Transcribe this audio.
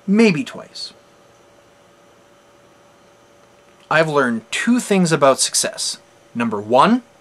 maybe twice. I've learned two things about success. Number one,